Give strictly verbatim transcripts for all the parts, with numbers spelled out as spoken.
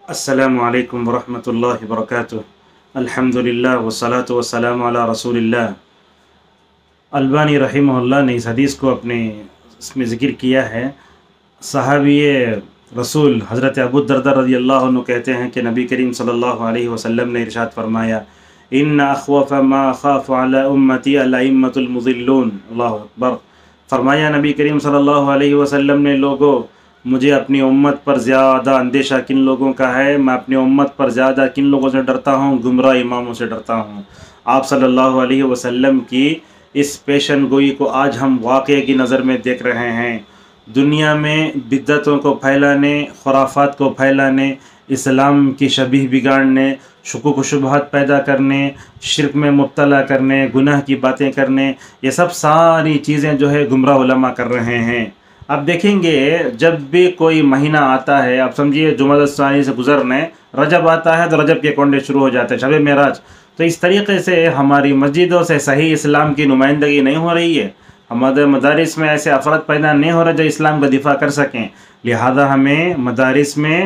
السلام علیکم ورحمۃ اللہ وبرکاتہ۔ الحمد للہ والصلاة والسلام علی رسول اللہ۔ البانی رحمہ اللہ نے اس حدیث کو اپنے اس میں ذکر کیا ہے۔ صحابی رسول حضرت ابو الدرداء رضی اللہ عنہ کہتے ہیں کہ نبی کریم صلی اللہ علیہ وسلم نے ارشاد فرمایا، ان اخوف ما اخاف علی امتی الائمۃ المضلون۔ اللہ اکبر۔ فرمایا نبی کریم صلی اللہ علیہ وسلم نے، لوگوں مجھے اپنی امت پر زیادہ اندیشہ کن لوگوں کا ہے، میں اپنی امت پر زیادہ کن لوگوں سے ڈرتا ہوں، گمراہ اماموں سے ڈرتا ہوں۔ آپ صلی اللہ علیہ وسلم کی اس پیشن گوئی کو آج ہم واقعے کی نظر میں دیکھ رہے ہیں۔ دنیا میں بدعتوں کو پھیلانے، خرافات کو پھیلانے، اسلام کی شبیہ بگاڑنے، شکوک و شبہات پیدا کرنے، شرک میں مبتلا کرنے، گناہ کی باتیں کرنے، یہ سب ساری چیزیں جو ہے گمراہ علماء کر رہے ہیں۔ اب دیکھیں گے جب بھی کوئی مہینہ آتا ہے، اب سمجھیے جمعہ الثانی سے گزرنے، رجب آتا ہے تو رجب کے کونڈے شروع ہو جاتے ہیں، شب معراج۔ تو اس طریقے سے ہماری مسجدوں سے صحیح اسلام کی نمائندگی نہیں ہو رہی ہے، ہمارے مدارس میں ایسے افراد پیدا نہیں ہو رہے جو اسلام کا دفاع کر سکیں۔ لہذا ہمیں مدارس میں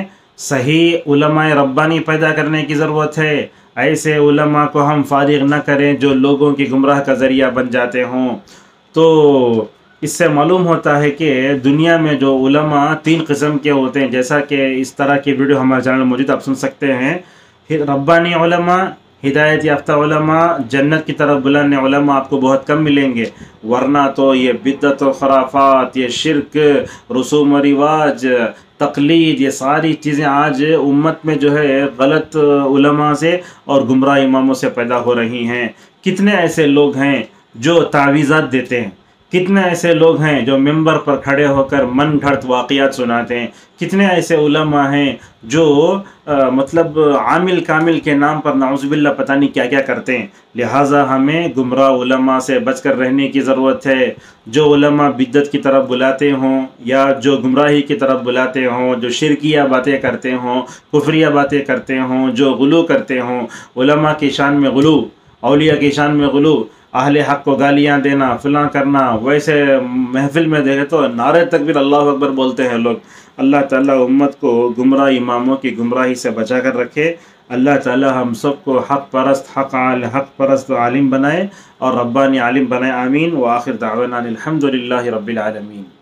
صحیح علماء ربانی پیدا کرنے کی ضرورت ہے۔ ایسے علماء کو ہم فارغ نہ کریں جو لوگوں کی گمراہ کا ذریعہ بن جاتے ہوں۔ تو اس سے معلوم ہوتا ہے کہ دنیا میں جو علماء تین قسم کے ہوتے ہیں، جیسا کہ اس طرح کی ویڈیو ہمارے چینل میں موجود، آپ سن سکتے ہیں۔ ربانی علماء، ہدایت یافتہ علماء، جنت کی طرف بلانے علماء آپ کو بہت کم ملیں گے، ورنہ تو یہ بدعت و خرافات، یہ شرک، رسوم و رواج، تقلید، یہ ساری چیزیں آج امت میں جو ہے غلط علماء سے اور گمراہ اماموں سے پیدا ہو رہی ہیں۔ کتنے ایسے لوگ ہیں جو تعویذات دیتے ہیں، کتنے ایسے لوگ ہیں جو ممبر پر کھڑے ہو کر من گھڑت واقعات سناتے ہیں، کتنے ایسے علماء ہیں جو مطلب عامل کامل کے نام پر نعوذ باللہ پتہ نہیں کیا کیا کرتے ہیں۔ لہٰذا ہمیں گمراہ علماء سے بچ کر رہنے کی ضرورت ہے۔ جو علماء بدعت کی طرف بلاتے ہوں یا جو گمراہی کی طرف بلاتے ہوں، جو شرکیہ باتیں کرتے ہوں، کفریہ باتیں کرتے ہوں، جو غلو کرتے ہوں، علماء کی شان میں غلو، اولیاء کی شان میں غلو، اہل حق کو گالیاں دینا، فلاں کرنا، ویسے محفل میں دیکھے تو نعرے تکبیر اللہ اکبر بولتے ہیں لوگ۔ اللہ تعالیٰ امت کو گمراہ اماموں کی گمراہی سے بچا کر رکھے۔ اللہ تعالیٰ ہم سب کو حق پرست حق حق پرست عالم بنائے اور ربانی عالم بنائے، آمین۔ وآخر دعوانا الحمد للہ رب العالمین۔